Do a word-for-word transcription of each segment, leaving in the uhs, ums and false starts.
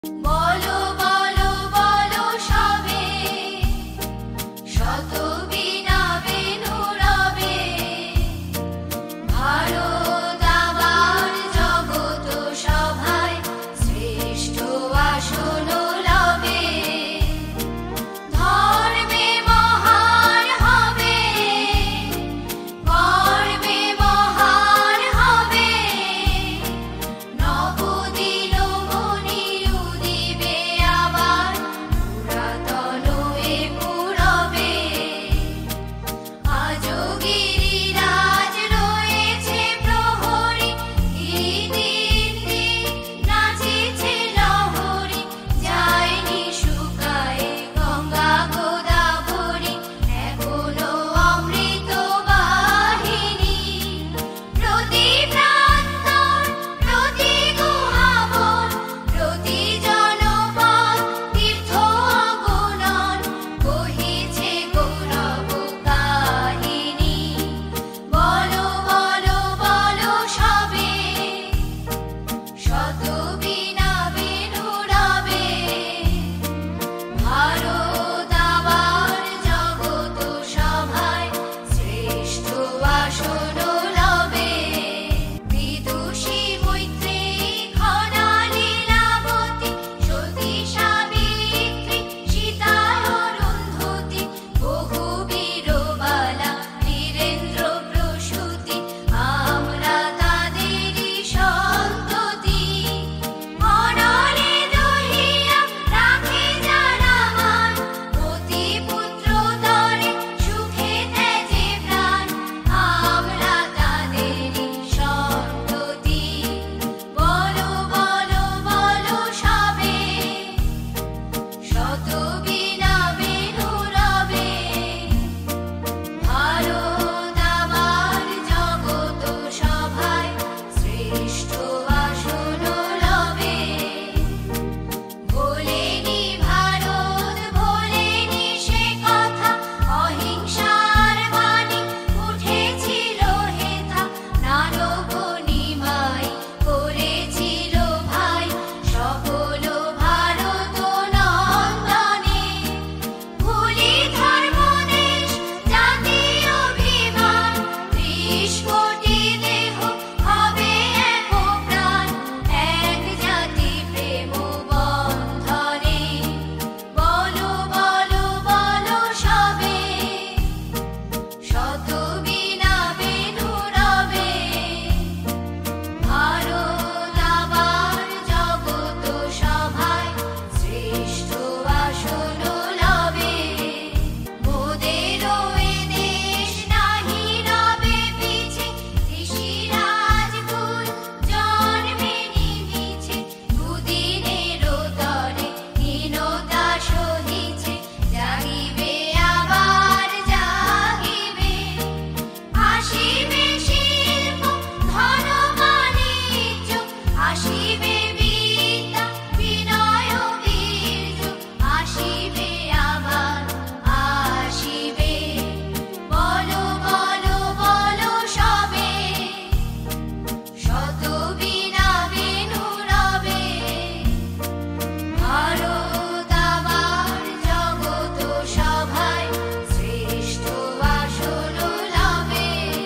বলো বলো বলো সবে, শত বীণা বেণু রবে, ভারত আবার জগৎ সভায় শ্রেষ্ঠ আসন লবে। ধর্মে মহান হবে, কর্মে মহান হবে, নবদিন মণি উদিবে আবার পুরাতন এ পুরবে। আজও গিরিরাজ রয়েছে প্রহরী, গিরিদিন্দি নাচেছে লহরী, যায়নি শুকায়ে গঙ্গা গোদাবরী, এখনো অমৃত বাহিনী। প্রতি প্রান্তর, প্রতি গুহাবন, প্রতি জনপদ তীর্থ অগণন, বহিছে গৌরব কাহিনী। বলো বলো বলো সবে, শত বীণা বেণু রবে, ভারত আবার জগৎ সভায় শ্রেষ্ঠ আসন লবে। বিদুষী মৈত্রী খনা লীলাবতী, সতী সাবিত্রী সীতা অরুন্ধতী, বহু বীরবালা বীরেন্দ্র প্রসূতি, আমরা তাদেরই সন্ততি। অনলে দহিয়া রাখে যারা মান, অতি পুত্র তরে সুখে তেজে প্রাণ, আমরা তাদেরই সন্ততি। বলো বলো বলো সবে, শত বীণা বেণু রবে, ভারত আবার জগৎ সভায় শ্রেষ্ঠ আসন লবে। ভোলেনি ভারত, ভোলেনি সে কথা, অহিংসার বাণী উঠেছিল হেথা, নানক নিমাই করেছিল ভাই, সকল ভারত নন্দনে। ভুলি ধর্ম দেশ জাতি অভিমান, ত্রিশ কোটি দেহ হবে এক প্রাণ, এক জাতি প্রেম বন্ধনে। বলো বলো বলো সবে, শত বীণা বেণু রবে, ভারত আবার জগৎ সভায় শ্রেষ্ঠ আসন লবে। মোদেরও এ দেশ নাহি রবে পিছে, ঋষিরাজ কুল জন্মে নিমিছে, দুদিনের তরে হীনতা সহিছে, জাগিবে আবার জাগিবে। আসিবে শিল্প ধন বাণিজ্য, আসিবে বিদ্যা বিনয় বীর্য, আসিবে আবার আসিবে। বলো বলো বলো সবে, শত বীণা বেণু রবে, ভারত আবার জগৎ সভায় শ্রেষ্ঠ আসন লবে।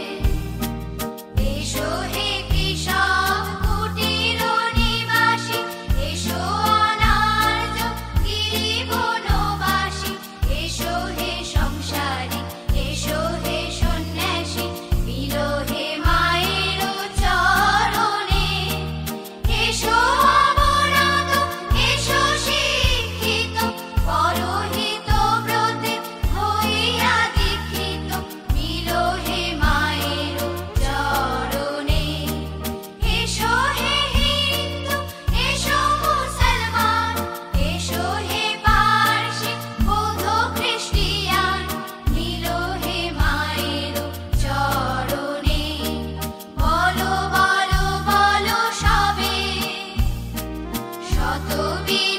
এসো হে কৃষক কুটির নিবাসী, এসো অনার্য গিরিবনবাসী, এসো হে সংসারী, এসো হে সন্ন্যাসী, মিলো হে মায়ের চরণে। এসো অবরত, এসো শিক্ষিত, পরহিত ব্রতে হইয়া দীক্ষিত, মিলো হে মায়ের চরণে। এসো হে হিন্দু, এসো মুসলমান, এসো হে পারসি বৌদ্ধ খ্রিস্টিয়ান, মিলো হে মায়ের চরণে। বলো বলো বলো সবে, শত বীণা